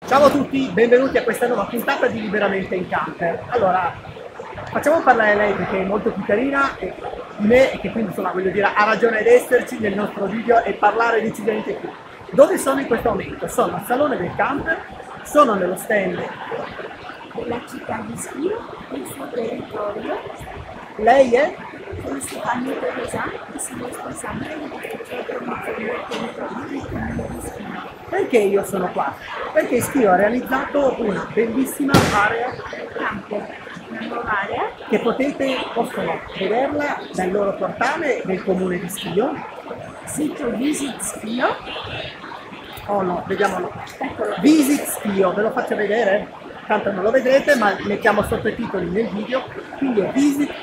Ciao a tutti, benvenuti a questa nuova puntata di Liberamente in Camper. Allora, facciamo parlare lei perché è molto più carina di me e che quindi insomma voglio dire ha ragione ad esserci nel nostro video e parlare decisamente qui. Dove sono in questo momento? Sono al Salone del Camper, sono nello stand della città di Schio, il suo territorio. Lei è? Sono Stefania Teresa e sono responsabile di protezione e promozione del territorio del comune di Schio. Perché io sono qua? Perché Schio ha realizzato una bellissima area Camper, una nuova area, che possono vederla dal loro portale del comune di Schio. sito Visit Schio. Oh no, vediamolo. Eccolo. Visit Schio, ve lo faccio vedere? Tanto non lo vedrete, ma mettiamo sottotitoli nel video, quindi è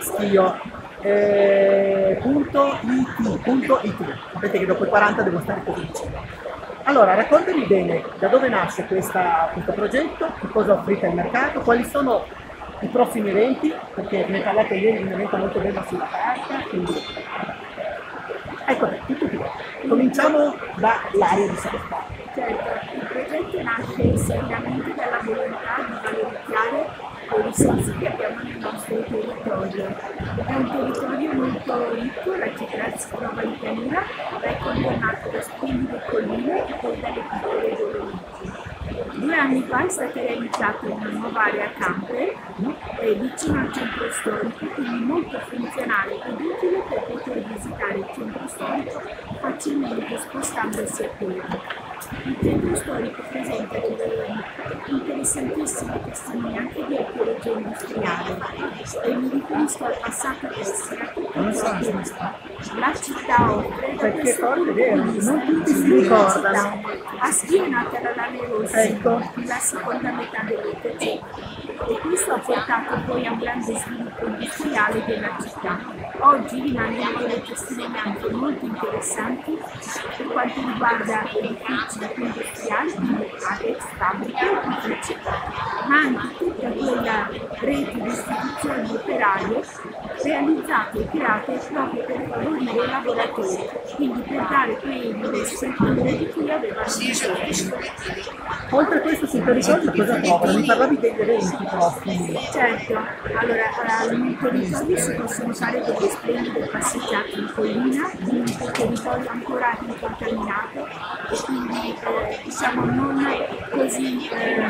visitschio.it. Sapete che dopo i 40 devo stare così vicino. Allora, raccontami bene da dove nasce questo progetto, che cosa offrite al mercato, quali sono i prossimi eventi, perché ne parlate ieri di un evento molto bello sulla carta, quindi ecco, tutto qui. Cominciamo dall'area di Salotto. Certo, il progetto nasce sicuramente dalla volontà di valorizzare le risorse che abbiamo nel nostro territorio. È un territorio molto ricco, la città si trova in pianura, è contornato da splendide colline e poi dalle piccole Dolomiti. 2 anni fa è stata realizzata una nuova area camper vicino al centro storico, quindi molto funzionale ed utile per poter visitare il centro storico facilmente spostandosi a piedi. Il centro storico presenta delle interessantissime testimonianze di archeologia industriale e mi riferisco al passato tessile, la città offre da Perché questo poi è punto vero, di vista non tutti si ricordano. a Schio è nata la Lame Rossi Ecco. nella seconda metà dell'Ottocento e questo ha portato poi a un grande sviluppo industriale della città. Oggi rimangono delle testimonianze molto interessanti per quanto riguarda edifici industriali, quindi ex fabbriche, edifici, ma anche tutta quella rete di istituzioni operaie realizzate e create proprio per favorire i lavoratori, quindi per dare quelle strutture di cui avevano bisogno. Oltre a questo sul territorio cosa trovano? Mi parlavi degli eventi prossimi. Certo, allora nel territorio si possono fare delle splendide passeggiate in collina, in un territorio ancora incontaminato e quindi diciamo non così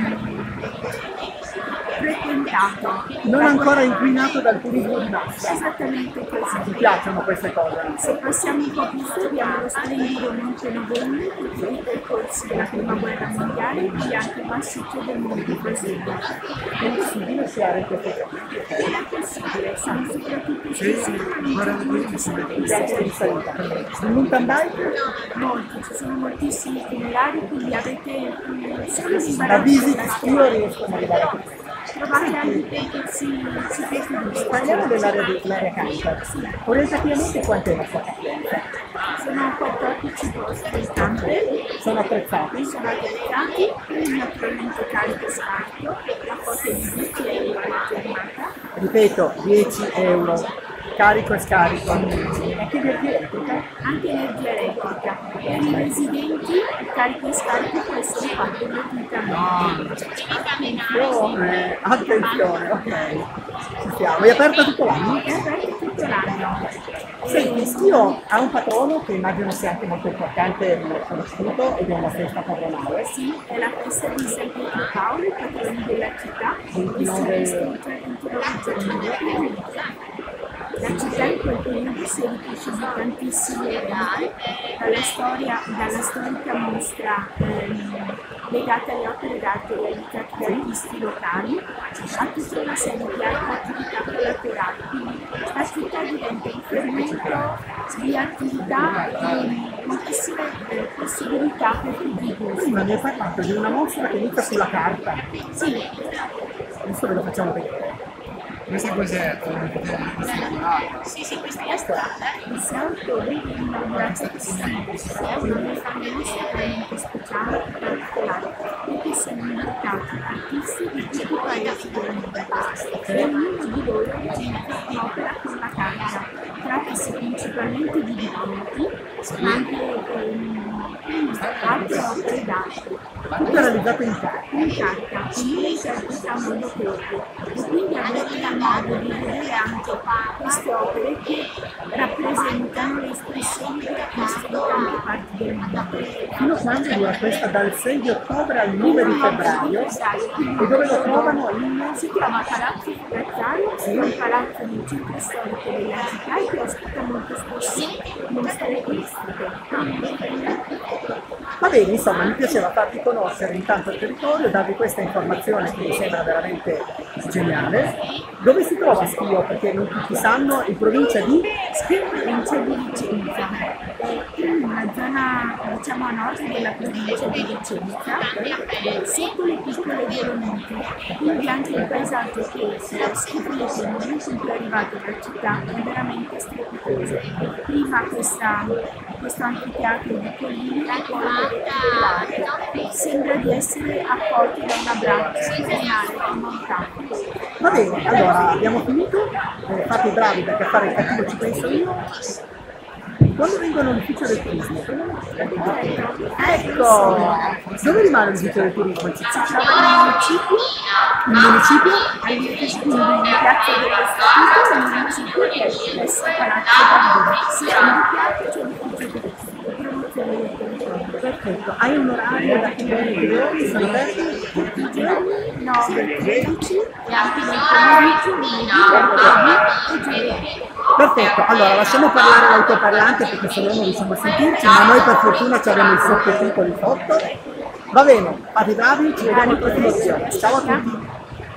frequentato. Non ancora inquinato dal turismo di massa. Esattamente così. Mi piacciono queste cose. Se passiamo un po' più su abbiamo lo splendido Monte Novelle, che è i percorsi della Prima Guerra Mondiale e poi anche il massiccio del Monte Brasile. È possibile sciare in queste cose? È possibile, siamo soprattutto Mi piace di salita. Il mountain bike? molti, ci sono moltissimi itinerari, quindi avete solo di Da Visit Schio riescono ad arrivare a questo. trovate anche percorsi ciclisti. Parliamo dell'area camper. Orientativamente quant'è la sua capienza? Sono 14 posti in camper, Sono attrezzati? sono attrezzati, quindi naturalmente carico e scarico, la quota è di 10 euro alla giornata. Ripeto, 10 euro. Carico e scarico. E che energia elettrica? Anche energia elettrica. Per i residenti il carico e scarico può essere fatto gratuitamente. Attenzione, ok. Ci siamo. È aperta tutto l'anno? È aperto tutto l'anno. Senti, Schio ha un patrono che immagino sia anche molto importante e conosciuto ed è una festa patronale. Sì, è la festa di San Pietro Paolo, il patrono della città, e si 29 festeggia il 29 giugno. La città in quel periodo si è ripresa di tantissimi eventi, dalla storica mostra legata alle opere d'arte realizzate da artisti locali a tutta una serie di altre attività collaterali. Quindi la città diventa un fermento di attività e moltissime possibilità per tutti i gusti. Prima mi hai parlato di una mostra che inizia sulla carta. Sì, Adesso ve lo facciamo vedere. Questa cos'è? sì, questa è la strada. Il 6 ottobre viene inaugurata questa mostra, è una mostra veramente speciale e particolare, perché sono invitati artisti di tutti i paesi del mondo e ognuno di loro realizza un'opera con la carta. Trattasi principalmente di dipinti, ma anche altre opere d'arte. Tutto realizzato in carta. In carta, quindi le interpreta a modo proprio. E quindi avrete il modo di vedere anche queste opere che rappresentano le espressioni di artisti di tante parti del mondo. Fino a quando dura questa? Dal 6 di ottobre al 9 di febbraio. E dove lo trovano? Si trova a Palazzo Fugazzaro, un palazzo del centro storico della città che ospita molto spesso mostre turistiche. Va bene, insomma, mi piaceva farvi conoscere intanto il territorio, darvi questa informazione che mi sembra veramente geniale. Dove si trova Schio? Perché non tutti sanno, in provincia di Schio, provincia di Vicenza, in una zona diciamo a nord della provincia di Vicenza, sotto le piccole Dolomiti, quindi anche il paesaggio che si scoprite nel momento in cui arrivate alla città è veramente strepitoso. Prima questo anfiteatro di colline e poi vedete dell'arte. Sembra di essere accolti da un abbraccio serenale di montagna. Va bene, allora abbiamo finito, fate i bravi perché a fare il cattivo ci penso io. Quando vengono all'ufficio del turismo? Ecco! Dove rimane l'ufficio del turismo? Si trova nel municipio? Il municipio? In piazza dello Statuto, nel municipio che è presso Palazzo Barbone. Si è in piazza c'è l'ufficio del turismo. Promozione del territorio. Perfetto, hai un orario da che giorni sono aperti? Tutti i giorni 9, 13 e anche nel pomeriggio, lunedì, mercoledì e giovedì. Perfetto, allora lasciamo parlare l'autoparlante perché se no non riusciamo a sentirci, ma noi per fortuna abbiamo i sottotitoli sotto. Va bene, fate bravi, ci vediamo al prossimo video. Ciao a tutti!